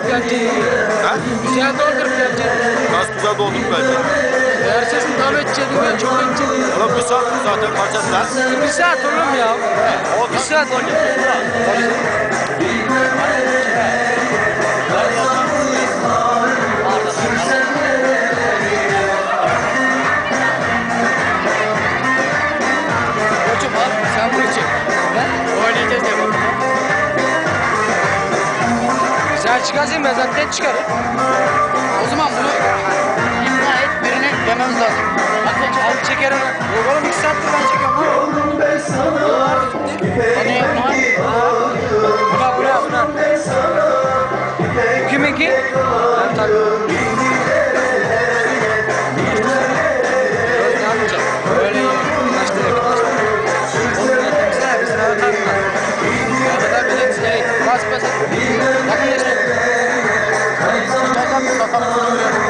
gelecek. Ha? Güzel doldurup gelecek. Gaz güzel dolduk bence. Eğer sesin tam edeceksin ben çok edeceğim. Oğlum bir saat zaten parçası lan. Bir saat oğlum ya. Bir saat olur. Koçum al sen bunu çek. Oynayacağız diye bak. Sen çıkarsın ben zaten çıkarım. O zaman bunu ikna et birine dememiz lazım. Hadi al çeker onu. Yok oğlum 2 saattir ben çekiyorum. Hadi yapma. Buna. Kiminki? Ben tabii. Ne yapacağım? Öyle kaçtı yakınlaştı. Onu temizler biz ne atarım ben. Ahmet abi de size bas. Yakınlaştı. Bakalım.